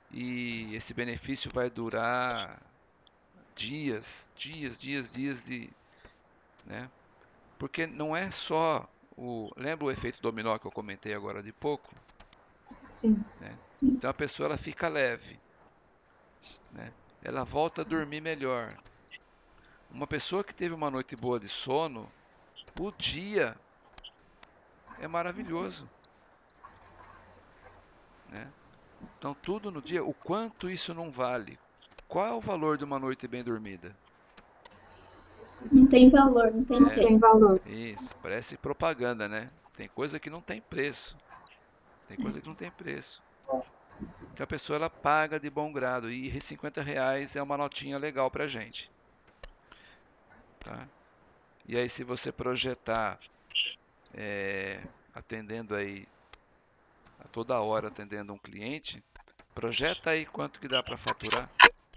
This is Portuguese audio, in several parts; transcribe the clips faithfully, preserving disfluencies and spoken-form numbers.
e esse benefício vai durar dias, dias, dias, dias de, né? Porque não é só o, lembra o efeito dominó que eu comentei agora de pouco, Sim. né? Então a pessoa ela fica leve, né? Ela volta a dormir melhor. Uma pessoa que teve uma noite boa de sono, o dia é maravilhoso, né? Então tudo no dia, o quanto isso não vale? Qual é o valor de uma noite bem dormida? Não tem valor, não tem Não É, tem preço. valor. isso, parece propaganda, né? Tem coisa que não tem preço. Tem coisa que não tem preço. Então a pessoa ela paga de bom grado e cinquenta reais é uma notinha legal pra gente, tá? E aí se você projetar é, atendendo aí a toda hora atendendo um cliente, projeta aí quanto que dá para faturar.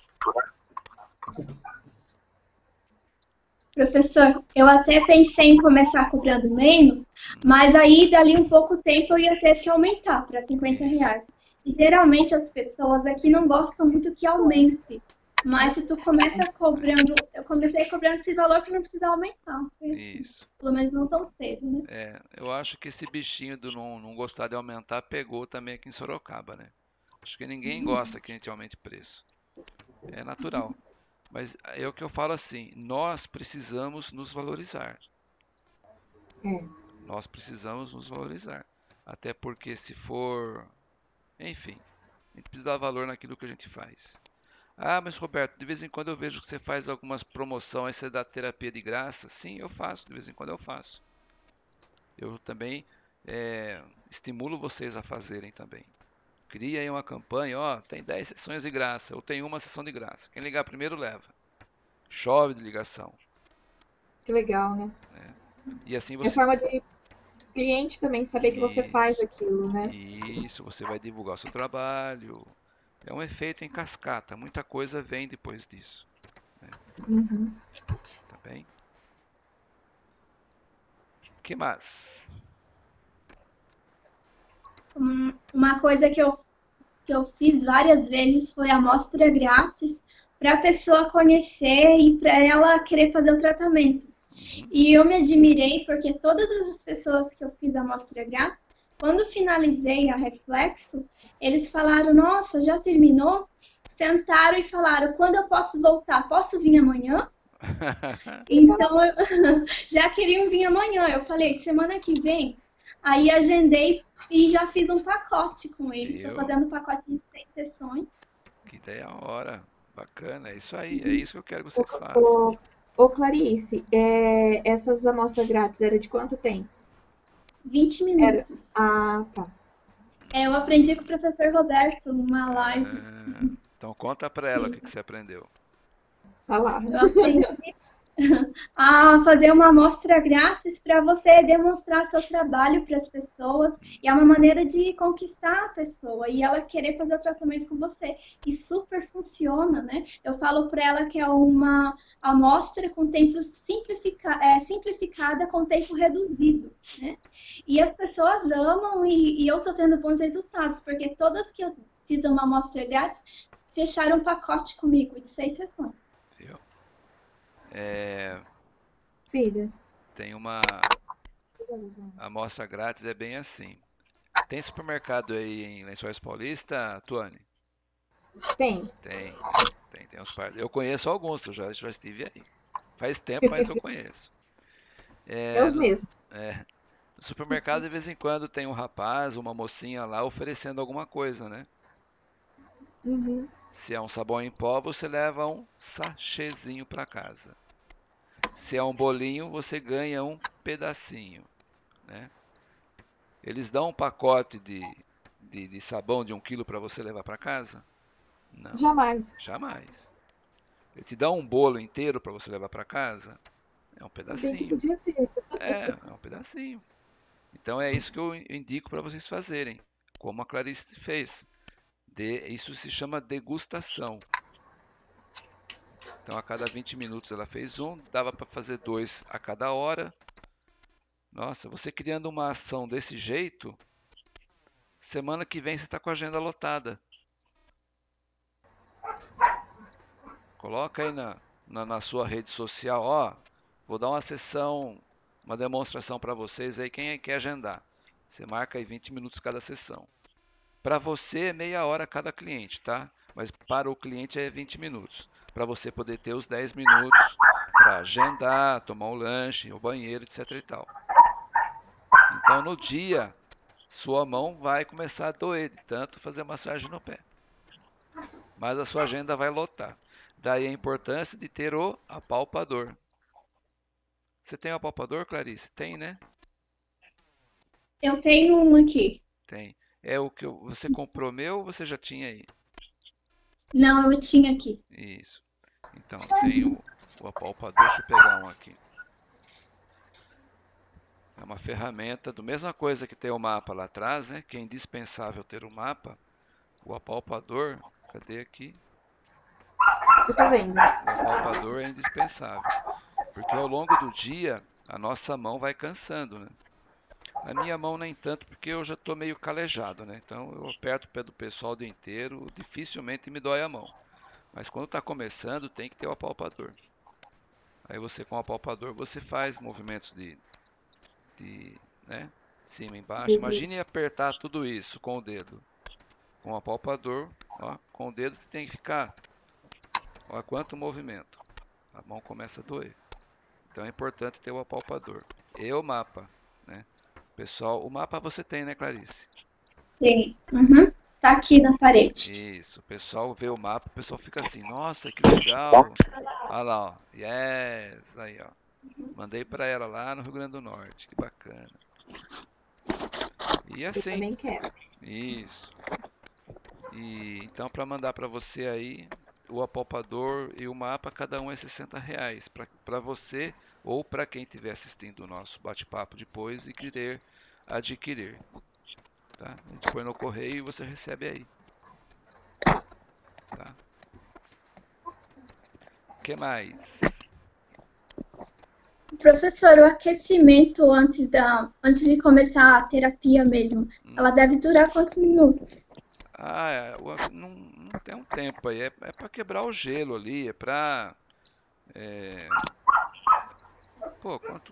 Professor, eu até pensei em começar cobrando menos, Hum, mas aí dali um pouco tempo eu ia ter que aumentar para cinquenta isso. reais. E geralmente as pessoas aqui não gostam muito que aumente. Mas se tu começa cobrando, eu comecei cobrando esse valor para não precisar aumentar. Foi assim. Isso. Pelo menos não tão cedo, né? É, eu acho que esse bichinho do não, não gostar de aumentar pegou também aqui em Sorocaba, né? Acho que ninguém gosta que a gente aumente preço. É natural. Mas é o que eu falo assim, nós precisamos nos valorizar. É. Nós precisamos nos valorizar. Até porque se for, enfim, a gente precisa dar valor naquilo que a gente faz. Ah, mas Roberto, de vez em quando eu vejo que você faz algumas promoções, você dá terapia de graça. Sim, eu faço, de vez em quando eu faço. Eu também é, estimulo vocês a fazerem também. Cria aí uma campanha, ó, tem dez sessões de graça, ou tem uma sessão de graça. Quem ligar primeiro leva. Chove de ligação, Que legal, né? né? E assim É você forma de cliente também saber que você faz isso, aquilo, né? isso, você vai divulgar o seu trabalho. É um efeito em cascata, muita coisa vem depois disso, né? Uhum. Tá bem? Que mais? Um- Uma coisa que eu, que eu fiz várias vezes foi amostra grátis para a pessoa conhecer e para ela querer fazer o tratamento. Uhum. E eu me admirei porque todas as pessoas que eu fiz a amostra grátis, quando finalizei a Reflexo, eles falaram: Nossa, já terminou? Sentaram e falaram: Quando eu posso voltar? Posso vir amanhã? Legal. Então, eu já queriam vir amanhã. Eu falei: Semana que vem. Aí agendei e já fiz um pacote com eles. Estou Viu? fazendo um pacote de seis sessões. Que ideia hora. Bacana, é isso aí. É isso que eu quero que Ô, vocês façam. ô, ô Clarice, é, essas amostras grátis era de quanto tempo? vinte Era. minutos. Ah, tá. É, eu aprendi com o professor Roberto numa live. Ah, então conta pra ela o que, que você aprendeu. Tá lá. Eu aprendi a fazer uma amostra grátis para você demonstrar seu trabalho para as pessoas. E é uma maneira de conquistar a pessoa e ela querer fazer o tratamento com você. E super funciona, né? Eu falo para ela que é uma amostra com tempo simplifica, é, simplificada com tempo reduzido, né? E as pessoas amam e, e eu estou tendo bons resultados, porque todas que eu fiz uma amostra grátis fecharam um pacote comigo de seis sessões. Viu? É, Filha. tem uma amostra grátis, é bem assim. Tem supermercado aí em Lençóis Paulista, Tuane? Tem. Tem, tem, tem, tem uns par. Eu conheço alguns, eu já, já estive aí. Faz tempo, mas eu conheço. É É, os no, mesmos. é, no supermercado, de vez em quando, tem um rapaz, uma mocinha lá oferecendo alguma coisa, né? Uhum. Se é um sabão em pó, você leva um sachêzinho para casa. Se é um bolinho, você ganha um pedacinho, né? Eles dão um pacote de, de, de sabão de um quilo para você levar para casa? Não, Jamais. jamais. Ele te dá um bolo inteiro para você levar para casa? É um Bem que pedacinho. podia ter. É, é um pedacinho. Então é isso que eu indico para vocês fazerem, como a Clarice fez. De, isso se chama degustação. Então a cada vinte minutos ela fez um, dava para fazer dois a cada hora. Nossa, você criando uma ação desse jeito, semana que vem você está com a agenda lotada. Coloca aí na, na, na sua rede social, ó, vou dar uma sessão, uma demonstração para vocês aí, quem quer agendar. Você marca aí vinte minutos cada sessão. Para você é meia hora cada cliente, tá? Mas para o cliente é vinte minutos. Para você poder ter os dez minutos para agendar, tomar um lanche, o banheiro, etc e tal. Então no dia, sua mão vai começar a doer de tanto fazer massagem no pé. Mas a sua agenda vai lotar. Daí a importância de ter o apalpador. Você tem o apalpador, Clarice? Tem, né? Eu tenho um aqui. Tem. É o que eu- você comprou meu ou você já tinha aí? Não, eu tinha aqui. Isso. Então, tem o, o apalpador. Deixa eu pegar um aqui. É uma ferramenta, do mesma coisa que tem o mapa lá atrás, né? Que é indispensável ter o mapa. O apalpador, cadê aqui? Eu tô vendo. O apalpador é indispensável. Porque ao longo do dia, a nossa mão vai cansando, né? A minha mão nem tanto, porque eu já estou meio calejado, né? Então eu aperto o pé do pessoal o dia inteiro, dificilmente me dói a mão. Mas quando está começando, tem que ter o apalpador. Aí você com o apalpador, você faz movimentos de, de né? Cima e embaixo. Desvio. Imagine apertar tudo isso com o dedo. Com o apalpador, ó, com o dedo você tem que ficar. Olha quanto movimento. A mão começa a doer. Então é importante ter o apalpador. E o mapa, né? Pessoal, o mapa você tem, né, Clarice? Tem. Uhum. Tá aqui na parede. Isso, o pessoal vê o mapa, o pessoal fica assim, nossa, que legal. Olha lá, ó. Yes, aí, ó. Mandei pra ela lá no Rio Grande do Norte, que bacana. E Eu assim, também quero. isso. E então para mandar pra você aí, o apalpador e o mapa, cada um é sessenta reais. Pra pra você ou pra quem estiver assistindo o nosso bate-papo depois e querer adquirir. Tá? A gente põe no correio e você recebe aí. Tá? O que mais? Professor, o aquecimento antes da, antes de começar a terapia mesmo, Hum. ela deve durar quantos minutos? Ah, é, o ac- não, não tem um tempo aí. É, é para quebrar o gelo ali. É pra. É, pô, quanto?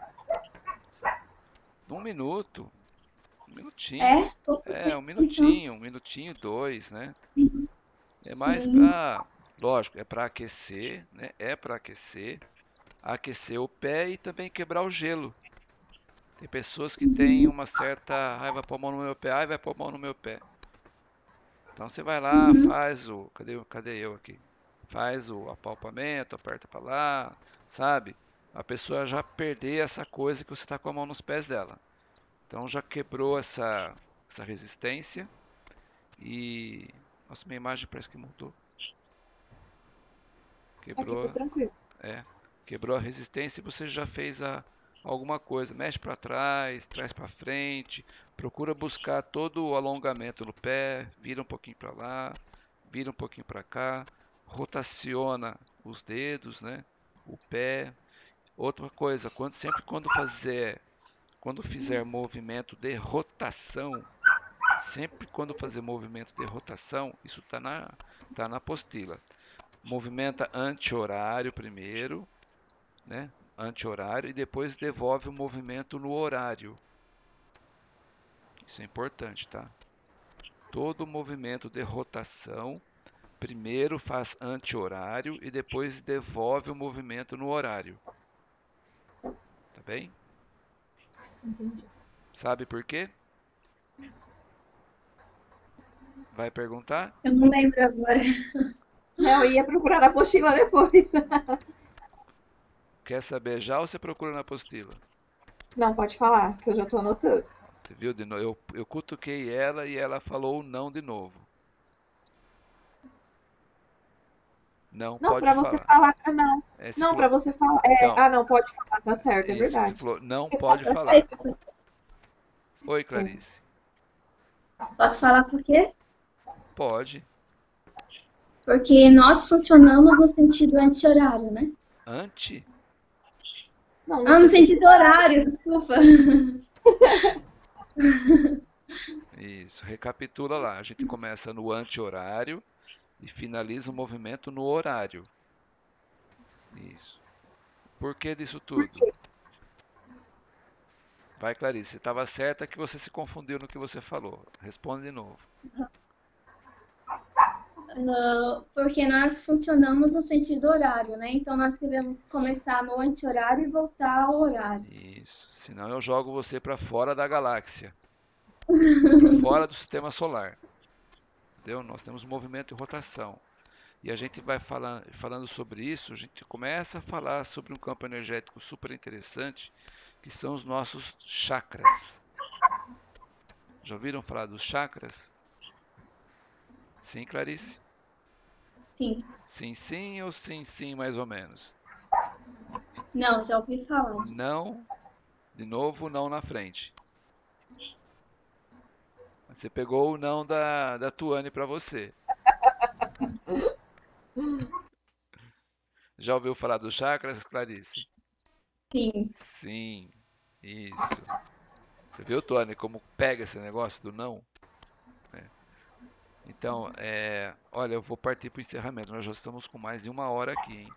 Um minuto. Um minutinho. É? É, um Então, minutinho. Um minutinho, dois, né? É mais sim. pra. Lógico, é pra aquecer, né? É pra aquecer. Aquecer o pé e também quebrar o gelo. Tem pessoas que têm uma certa. Ai, vai pôr a mão no meu pé. Ai, vai pôr a mão no meu pé. Então você vai lá, Uhum. faz o. Cadê, o- cadê eu aqui? Faz o apalpamento, aperta pra lá, sabe? A pessoa já perder essa coisa que você está com a mão nos pés dela. Então já quebrou essa, essa resistência e. Nossa, minha imagem parece que mudou. Aqui tá Quebrou, tranquilo. é. Quebrou a resistência e você já fez a, alguma coisa. Mexe para trás, traz para frente. Procura buscar todo o alongamento no pé. Vira um pouquinho para lá, vira um pouquinho para cá. Rotaciona os dedos, né? O pé. Outra coisa, quando, sempre quando fazer, quando fizer movimento de rotação, sempre quando fazer movimento de rotação, isso está na, tá na apostila. Movimenta anti-horário primeiro, né? Anti-horário e depois devolve o movimento no horário. Isso é importante, tá? Todo movimento de rotação primeiro faz anti-horário e depois devolve o movimento no horário. Tá bem? Entendi. Sabe por quê? Vai perguntar? Eu não lembro agora. É, eu ia procurar na apostila depois. Quer saber já ou você procura na apostila? Não, pode falar, que eu já tô anotando. Você viu de novo? Eu, eu cutuquei ela e ela falou não de novo. Não, Não, pode pra você falar. falar, ah, não. É, você Não, pra falou, você falar. É, então, ah, não, pode falar, tá certo, é isso, você verdade. falou não pode falar. Oi, É. Clarice. Posso falar por quê? Pode. Porque nós funcionamos no sentido anti-horário, né? Anti? Não, Ah, não no sei. sentido horário, desculpa. Isso. Recapitula lá. A gente começa no anti-horário e finaliza o movimento no horário. Isso. Por que disso tudo? Vai, Clarice. Você estava certa que você se confundiu no que você falou. Responde de novo. Ah, porque nós funcionamos no sentido horário, né? Então nós devemos começar no anti-horário e voltar ao horário. Isso. Senão eu jogo você para fora da galáxia. Para fora do sistema solar. Entendeu? Nós temos movimento e rotação. E a gente vai falar, falando sobre isso, a gente começa a falar sobre um campo energético super interessante, que são os nossos chakras. Já ouviram falar dos chakras? Sim, Clarice? Sim. Sim, sim ou sim, sim, mais ou menos? Não, já ouvi falar. Não, de novo, não na frente. Você pegou o não da, da Tuane para você. Já ouviu falar dos chakras, Clarice? Sim. Sim, isso. Você viu, Tuane, como pega esse negócio do não? É. Então, é, olha, eu vou partir para o encerramento. Nós já estamos com mais de uma hora aqui, hein?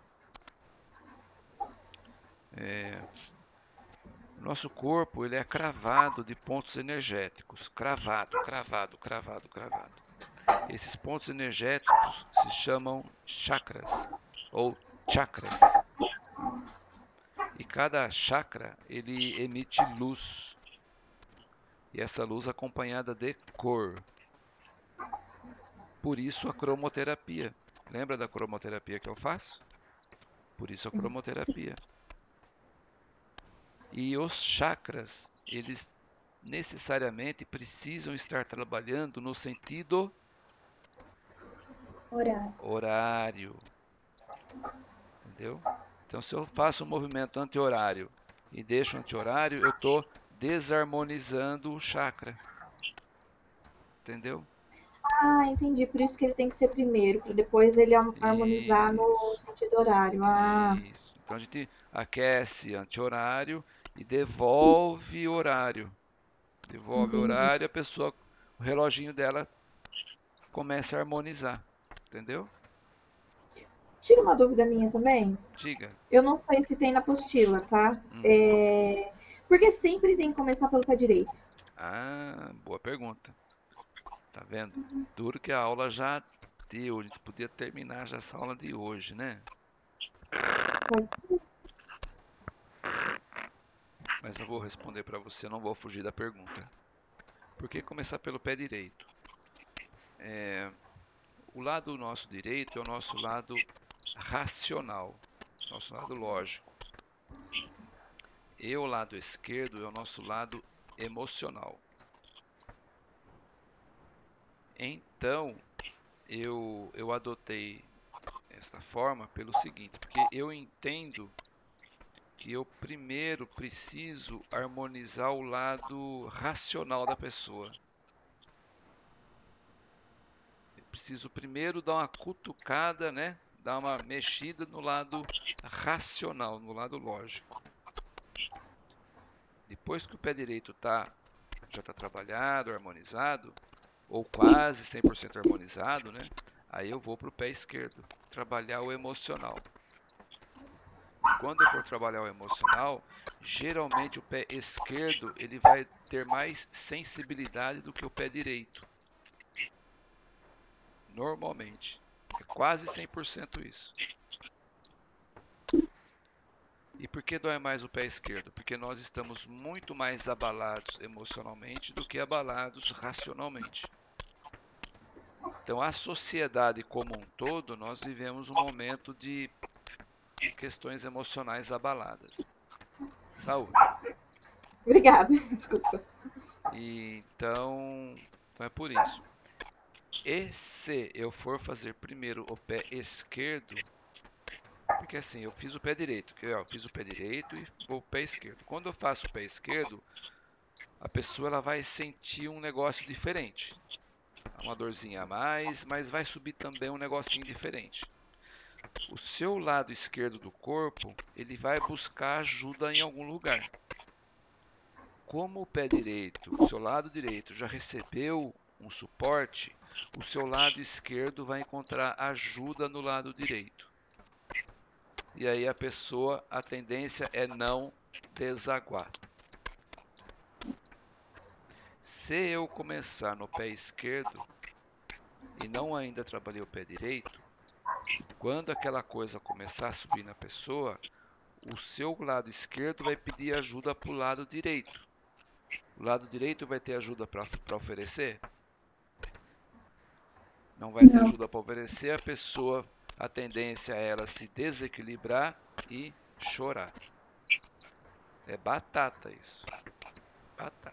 É, nosso corpo, ele é cravado de pontos energéticos. Cravado, cravado, cravado, cravado. Esses pontos energéticos se chamam chakras ou chakras. E cada chakra, ele emite luz. E essa luz é acompanhada de cor. Por isso a cromoterapia. Lembra da cromoterapia que eu faço? Por isso a cromoterapia. E os chakras, eles necessariamente precisam estar trabalhando no sentido Horário. horário. Entendeu? Então, se eu faço um movimento anti-horário e deixo anti-horário, eu estou desarmonizando o chakra. Entendeu? Ah, entendi. Por isso que ele tem que ser primeiro, para depois ele harmonizar no Isso, sentido horário. Ah, isso. Então a gente aquece anti-horário e devolve horário. Devolve entendi. horário, a pessoa, o reloginho dela começa a harmonizar. Entendeu? Tira uma dúvida minha também. Diga. Eu não sei se tem na apostila, tá? Hum. É... Porque sempre tem que começar pelo pé direito. Ah, boa pergunta. Tá vendo? Duro que a aula já deu. A gente podia terminar já essa aula de hoje, né? Mas eu vou responder para você, não vou fugir da pergunta. Por que começar pelo pé direito? É, o lado nosso direito é o nosso lado racional, nosso lado lógico. E o lado esquerdo é o nosso lado emocional. Então, eu, eu adotei essa forma pelo seguinte, porque eu entendo que eu primeiro preciso harmonizar o lado racional da pessoa. Eu preciso primeiro dar uma cutucada, né? Dar uma mexida no lado racional, no lado lógico. Depois que o pé direito tá, já está trabalhado, harmonizado, ou quase cem por cento harmonizado, né? Aí eu vou para o pé esquerdo, trabalhar o emocional. E quando eu for trabalhar o emocional, geralmente o pé esquerdo ele vai ter mais sensibilidade do que o pé direito. Normalmente. É quase cem por cento isso. E por que dói mais o pé esquerdo? Porque nós estamos muito mais abalados emocionalmente do que abalados racionalmente. Então, a sociedade como um todo, nós vivemos um momento de questões emocionais abaladas. Saúde. Obrigada. Desculpa. E, então, então, é por isso. E se eu for fazer primeiro o pé esquerdo, porque assim, eu fiz o pé direito, que eu fiz o pé direito e vou o pé esquerdo. Quando eu faço o pé esquerdo, a pessoa ela vai sentir um negócio diferente. Uma dorzinha a mais, mas vai subir também um negocinho diferente. O seu lado esquerdo do corpo, ele vai buscar ajuda em algum lugar. Como o pé direito, o seu lado direito já recebeu um suporte, o seu lado esquerdo vai encontrar ajuda no lado direito. E aí a pessoa, a tendência é não desaguar. Se eu começar no pé esquerdo e não ainda trabalhei o pé direito, quando aquela coisa começar a subir na pessoa, o seu lado esquerdo vai pedir ajuda para o lado direito. O lado direito vai ter ajuda para oferecer? Não vai ter Não. ajuda para oferecer, a pessoa, a tendência é ela se desequilibrar e chorar. É batata isso. Batata.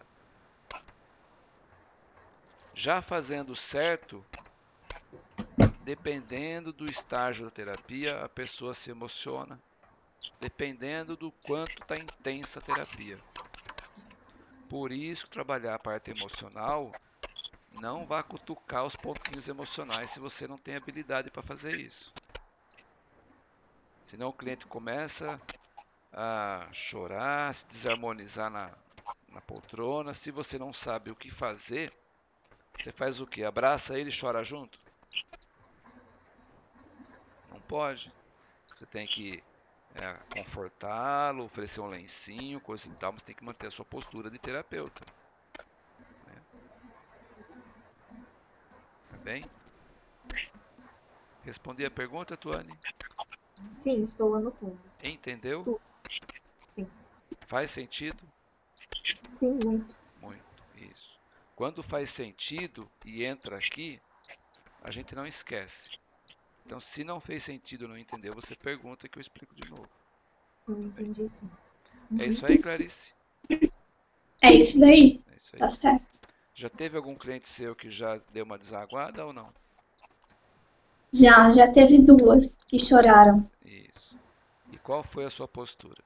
Já fazendo certo, dependendo do estágio da terapia, a pessoa se emociona. Dependendo do quanto está intensa a terapia. Por isso, trabalhar a parte emocional, não vá cutucar os pontinhos emocionais se você não tem habilidade para fazer isso. Senão o cliente começa a chorar, se desarmonizar na, na poltrona. Se você não sabe o que fazer, você faz o quê? Abraça ele e chora junto? Não pode. Você tem que é, confortá-lo, oferecer um lencinho, coisa e tal, mas tem que manter a sua postura de terapeuta. Né? Tá bem? Respondi a pergunta, Tuane? Sim, estou anotando. Entendeu? Tudo. Sim. Faz sentido? Sim, muito. Muito, isso. Quando faz sentido e entra aqui, a gente não esquece. Então, se não fez sentido, não entendeu, você pergunta que eu explico de novo. Eu Tá bem? entendi, sim. É isso aí, Clarice? É isso daí. É isso aí. Tá certo. Já teve algum cliente seu que já deu uma desaguada ou não? Já, já teve duas que choraram. Isso. E qual foi a sua postura?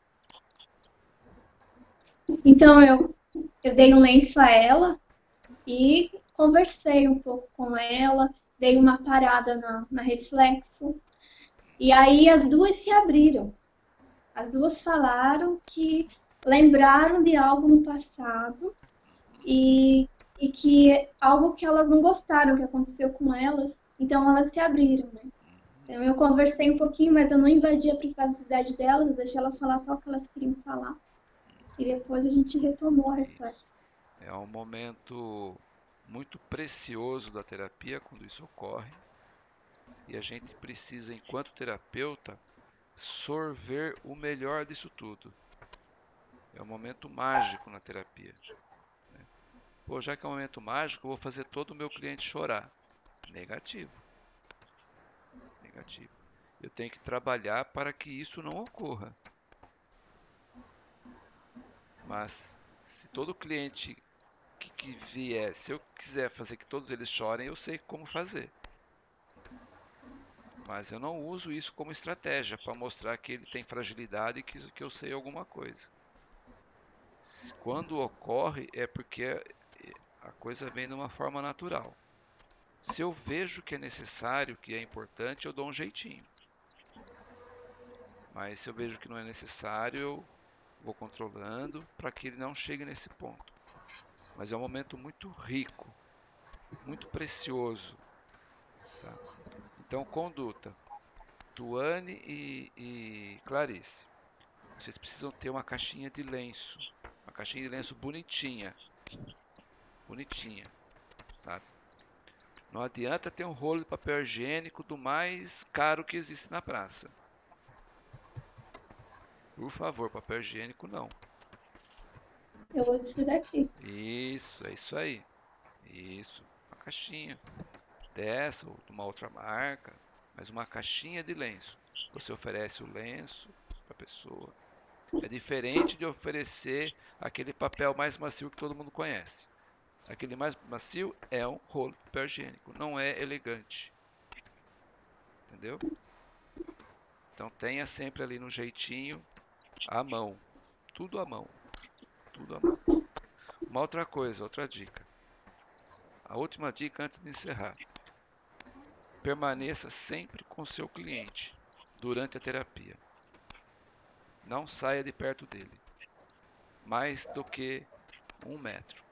Então eu, eu dei um lenço a ela e conversei um pouco com ela, dei uma parada na, na reflexo. E aí as duas se abriram. As duas falaram que lembraram de algo no passado e, e que algo que elas não gostaram que aconteceu com elas, então elas se abriram, né? Então eu conversei um pouquinho, mas eu não invadi a privacidade delas, eu deixei elas falar só o que elas queriam falar. E depois a gente retomou a reflexão. É um momento muito precioso da terapia quando isso ocorre. E a gente precisa, enquanto terapeuta, sorver o melhor disso tudo. É um momento mágico na terapia. Né? Pô, já que é um momento mágico, eu vou fazer todo o meu cliente chorar. Negativo. Negativo. Eu tenho que trabalhar para que isso não ocorra. Mas se todo cliente que, que vier, se eu quiser fazer que todos eles chorem, eu sei como fazer. Mas eu não uso isso como estratégia para mostrar que ele tem fragilidade e que, que eu sei alguma coisa. Quando ocorre é porque a coisa vem de uma forma natural. Se eu vejo que é necessário, que é importante, eu dou um jeitinho. Mas se eu vejo que não é necessário, eu vou controlando para que ele não chegue nesse ponto. Mas é um momento muito rico, muito precioso. Tá? Então, conduta. Tuane e, e Clarice, vocês precisam ter uma caixinha de lenço. Uma caixinha de lenço bonitinha. Bonitinha, sabe? Não adianta ter um rolo de papel higiênico do mais caro que existe na praça. Por favor, papel higiênico não. Eu vou descer daqui. Isso, é isso aí. Isso, uma caixinha dessa ou de uma outra marca, mas uma caixinha de lenço. Você oferece o lenço para a pessoa. É diferente de oferecer aquele papel mais macio que todo mundo conhece. Aquele mais macio é um rolo de papel higiênico, não é elegante. Entendeu? Então tenha sempre ali no jeitinho, à mão. Tudo à mão. Tudo à mão. Uma outra coisa, outra dica. A última dica antes de encerrar. Permaneça sempre com seu cliente durante a terapia. Não saia de perto dele. Mais do que um metro.